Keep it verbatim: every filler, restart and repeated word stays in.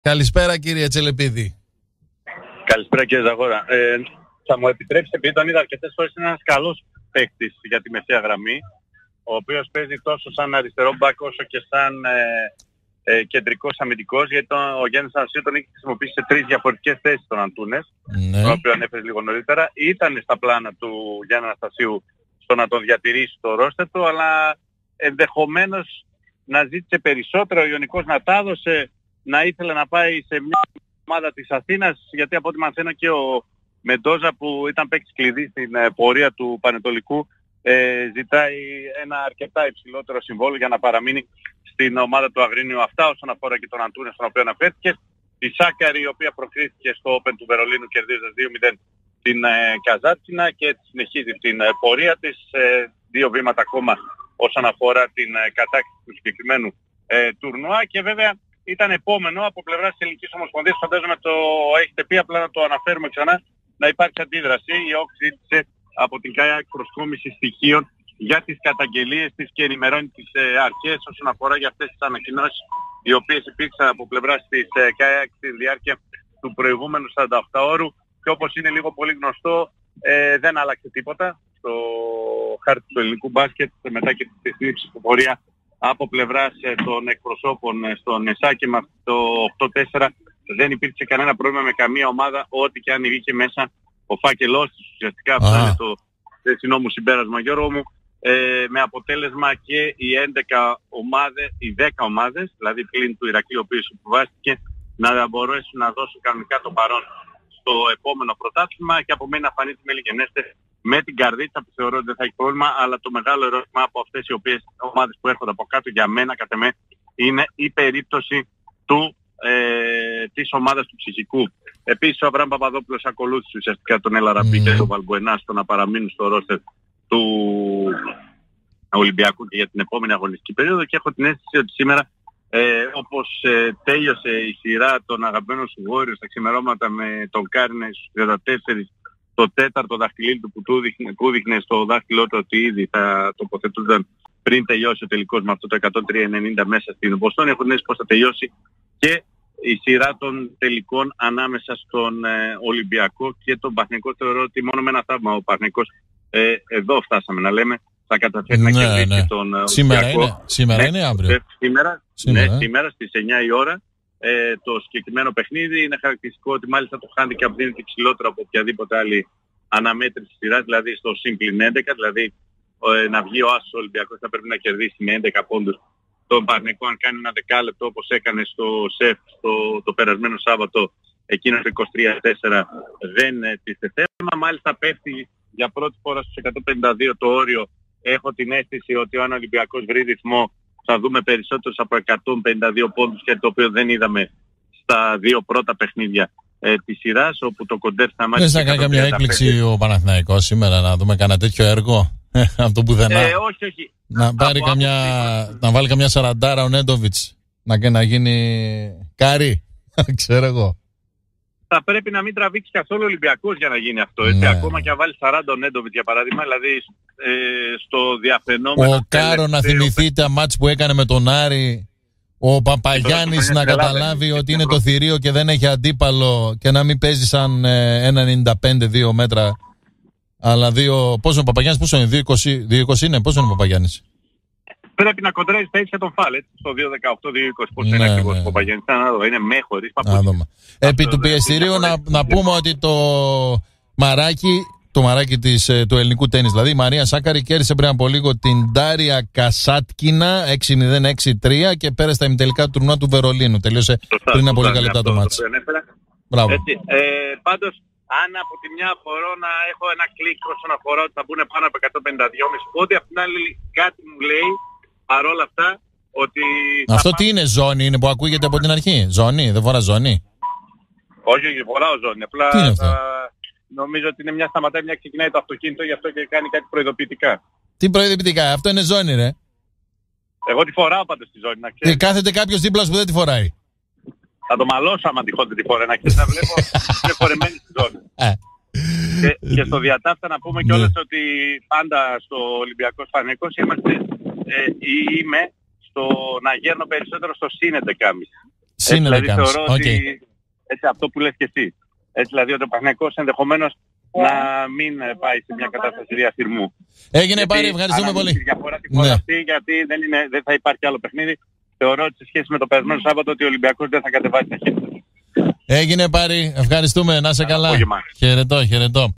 Καλησπέρα κύριε Τσελεπίδη. Καλησπέρα κύριε Ζαγόρα. Ε, θα μου επιτρέψετε, επειδή τον είδα αρκετές φορές, είναι ένας καλός παίκτης για τη μεσαία γραμμή, ο οποίος παίζει τόσο σαν αριστερό μπακ όσο και σαν ε, ε, κεντρικός αμυντικός, γιατί τον, ο Γιάννης Αναστασίου τον έχει χρησιμοποιήσει σε τρεις διαφορετικές θέσεις τον Αντούνες, ναι. Τον οποίο ανέφερε λίγο νωρίτερα. Ήταν στα πλάνα του Γιάννη Αναστασίου στο να τον διατηρήσει το ρόστερ του, αλλά ενδεχομένως να ζήτησε περισσότερο, ο Ιωνικός να τα έδωσε, να ήθελε να πάει σε μια ομάδα της Αθήνας, γιατί από ό,τι μαθαίνω και ο Μεντόζα που ήταν παίκτης κλειδί στην ε, πορεία του Πανετολικού ε, ζητάει ένα αρκετά υψηλότερο συμβόλαιο για να παραμείνει στην ομάδα του Αγρίνιου. Αυτά όσον αφορά και τον Αντούνες, στον οποίο αναφέρθηκε. Η Σάκαρη, η οποία προκρίθηκε στο Open του Βερολίνου κερδίζοντας δύο μηδέν την ε, Καζάτσκινα και συνεχίζει την ε, πορεία της. Ε, δύο βήματα ακόμα όσον αφορά την ε, κατάκτηση του συγκεκριμένου ε, τουρνουά, και βέβαια ήταν επόμενο από πλευράς της Ελληνικής Ομοσπονδίας. Φαντάζομαι το έχετε πει, απλά να το αναφέρουμε ξανά, να υπάρξει αντίδραση. Η ΟΚ ζήτησε από την ΚΑΙΑΚ προσκόμιση στοιχείων για τις καταγγελίες της και ενημερώνει τις ε, αρχές όσον αφορά για αυτές τις ανακοινώσεις οι οποίες υπήρξαν από πλευράς της ε, ΚΑΙΑΚ στη διάρκεια του προηγούμενου σαράντα οκτώ ώρου, και όπως είναι λίγο πολύ γνωστό ε, δεν άλλαξε τίποτα στο χάρτη του ελληνικού μπάσκετ μετά και τη τεχνική ψηφοφορία από πλευράς ε, των εκπροσώπων ε, στον ΕΣΑΚΕ με το οκτώ τέσσερα. Δεν υπήρξε κανένα πρόβλημα με καμία ομάδα, ό,τι και αν βγήκε μέσα ο φάκελός της. Ουσιαστικά αυτό είναι το θεσινό μου συμπέρασμα, Γιώργο μου, ε, με αποτέλεσμα και οι έντεκα ομάδες, οι δέκα ομάδες, δηλαδή πλην του Ηρακλείου, ο οποίος υποβάστηκε, να μπορέσουν να δώσουν κανονικά το παρόν στο επόμενο πρωτάθλημα, και από μένα να φανεί τη Μελιγενέστε με την καρδίτσα, που θεωρώ ότι δεν θα έχει πρόβλημα, αλλά το μεγάλο ερώτημα από αυτές οι οποίες ομάδες που έρχονται από κάτω για μένα, κατά με, είναι η περίπτωση του, ε, της ομάδας του ψυχικού. Επίσης ο Αβραάμ Παπαδόπουλος ακολούθησε ουσιαστικά τον Ελαραμπή mm. και τον Βαλμπουενά στο να παραμείνουν στο ρόστερ του Ολυμπιακού και για την επόμενη αγωνιστική περίοδο, και έχω την αίσθηση ότι σήμερα ε, όπως ε, τέλειωσε η σειρά των αγαπημένων σου Warriors στα ξημερώματα με τον Κάρινε στους τριάντα τέσσερα, το τέταρτο δαχτυλίδι του που του δείχνε, που δείχνε στο δάχτυλό του ότι ήδη θα τοποθετούνταν πριν τελειώσει ο τελικός με αυτό το εκατόν τρία ενενήντα μέσα στην Βοστόνη, έχουν αίσθηση πως θα τελειώσει και η σειρά των τελικών ανάμεσα στον ε, Ολυμπιακό και τον Παναθηναϊκό. Θεωρώ ότι μόνο με ένα θαύμα ο Παναθηναϊκός, ε, εδώ φτάσαμε να λέμε, θα καταφέρει ναι, να κερδίσει ναι. τον ε, σήμερα Ολυμπιακό. Είναι, σήμερα ναι, είναι αύριο. Σήμερα, σήμερα, ναι, σήμερα στις εννιά η ώρα. Ε, το συγκεκριμένο παιχνίδι είναι χαρακτηριστικό ότι μάλιστα το handicap δίνεται υψηλότερο από οποιαδήποτε άλλη αναμέτρηση σειράς, δηλαδή στο συμπλην έντεκα, δηλαδή ε, να βγει ο Άσος Ολυμπιακός θα πρέπει να κερδίσει με έντεκα πόντους τον Παναθηναϊκό, αν κάνει ένα δεκάλεπτο όπως έκανε στο ΣΕΦ το, το περασμένο Σάββατο, εκείνο το είκοσι τρία τέσσερα δεν ε, τίθεται θέμα. Μάλιστα πέφτει για πρώτη φορά στους εκατόν πενήντα δύο το όριο. Έχω την αίσθηση ότι αν ο Ολυμπιακός βρει ρυθμό θα δούμε περισσότερους από εκατόν πενήντα δύο πόντους, και το οποίο δεν είδαμε στα δύο πρώτα παιχνίδια ε, της σειράς, όπου το κοντέρ θα μάθει. Δεν θα κάνει καμιά έκπληξη ο Παναθηναϊκός σήμερα να δούμε κανένα τέτοιο έργο από το πουθενά? Ε, όχι, όχι. Να, πάρει από καμιά, από... να βάλει καμιά σαραντάρα ο Νέντοβιτς να, να γίνει κάρι, ξέρω εγώ. Θα πρέπει να μην τραβήξει καθόλου ο Ολυμπιακός για να γίνει αυτό. Έτσι. Ναι. Ακόμα και να βάλει σαράντα ο Νέντοβιτς για παράδειγμα, δηλαδή ε, στο διαφαινόμενο. Ο Κάρο, να θυμηθείτε μάτς που έκανε με τον Άρη, ο Παπαγιάννης να καταλάβει ότι είναι το θηρίο και δεν έχει αντίπαλο, και να μην παίζει σαν ε, ένα ενενήντα πέντε δύο μέτρα. Αλλά δύο. Πόσο είναι ο Παπαγιάννης, πόσο είναι, δύο είκοσι είναι, πόσο είναι ο Παπαγιάννης? Πρέπει να κοντρέζει τα ίσια τον Φάλετ στο δύο δεκαοκτώ δύο είκοσι. Πώς ναι, είναι ακριβώς ναι. ο Παπαγιάννης? Είναι με χωρίς παππούδια. Επί του πιεστηρίου να, να πούμε ότι το μαράκι, το μαράκι της, του ελληνικού τένις, δηλαδή η Μαρία Σάκαρη, κέρδισε πριν από λίγο την Ντάρια Κασάτκινα έξι μηδέν έξι τρία και πέρασε στα ημιτελικά του τουρνουά του Βερολίνου. Τελείωσε σωστά, πριν από λίγα λεπτά το μάτς. Μπράβο. Ε, πάντως, αν από τη μια μπορώ να έχω ένα κλικ όσον αφορά ότι θα μπουν πάνω από εκατόν πενήντα δύο κόμμα πέντε, ότι απ' την άλλη κάτι μου λέει παρόλα αυτά ότι... Αυτό τι είναι, ζώνη είναι που ακούγεται από την αρχή? Ζώνη, δεν φορά ζώνη? Όχι, όχι, φοράω ζώνη. Απλά τι είναι αυτό? Α, νομίζω ότι είναι μια σταματάει, μια ξεκινάει το αυτοκίνητο, γι' αυτό και κάνει κάτι προειδοποιητικά. Τι προειδοποιητικά? Αυτό είναι ζώνη, ρε. Εγώ τη φοράω πάντως στη ζώνη, να ξέρεις. Και κάθεται κάποιος δίπλα που δεν τη φοράει. Θα το μαλώσω άμα τυχόν δεν τη φοράει, να ξέρεις, να βλέπω είναι φορεμένη στη ζώνη. και, και στο διατάφτα να πούμε κιόλας ότι πάντα στο Ολυμπιακό Παναθηναϊκός είμαστε ε, ή είμαι στο να γέρνω περισσότερο στο συν έντεκα κόμμα πέντε. Σύνδε δηλαδή κάνεις. θεωρώ Okay. ότι έτσι, αυτό που λες και εσύ. Έτσι δηλαδή ότι ο Παναθηναϊκός ενδεχομένως να μην πάει σε μια κατάσταση διαφυρμού. Έγινε Πάρη, ευχαριστούμε πολύ. Η διαφορά την φορά Ναι. αυτή, γιατί δεν, είναι, δεν θα υπάρχει άλλο παιχνίδι. Θεωρώ ότι σε σχέση με το περασμένο Σάββατο ότι ο Ολυμπιακός δεν θα κατεβάσει τα χέρια. Έγινε Πάρη, ευχαριστούμε, να είσαι καλά. απόγευμα. Χαιρετώ, χαιρετώ.